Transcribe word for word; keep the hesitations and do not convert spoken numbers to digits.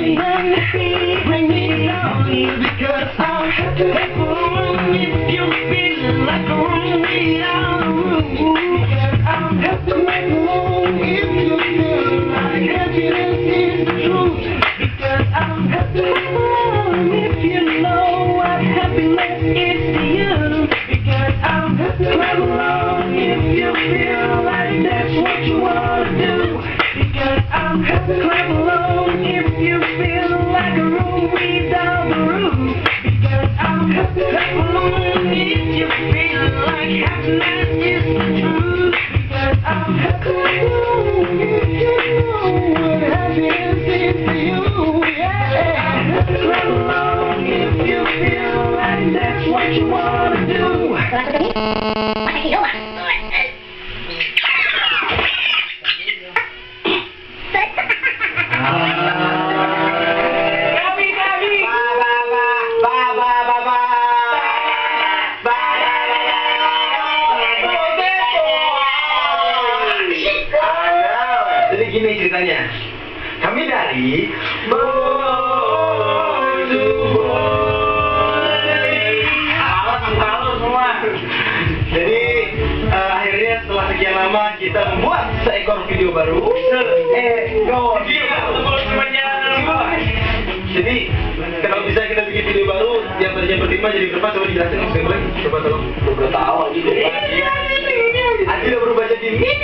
bring me on because I'm happy if you're feeling like a room without a room. Because I'm happy if you feel like happiness is the truth. Because I'm happy if you know what happiness is to you. Because I'm happy if you feel like that's what you want to do. Because I'm happy if you feel like a room without the roof. Because I'm happy if you feel like happiness is the truth. Because I'm happy if you know what happiness is to you. Yeah. If you feel like that's what you want to do. Jadi gini ceritanya, kami dari halo semua. Jadi uh, akhirnya setelah sekian lama kita membuat seekor video baru. Eh, go. Jadi kalau bisa kita bikin video baru yang tadinya berlima jadi berempat, coba dijelasin maksudnya. Coba tolong. Udah tahu aja. Aji udah berubah jadi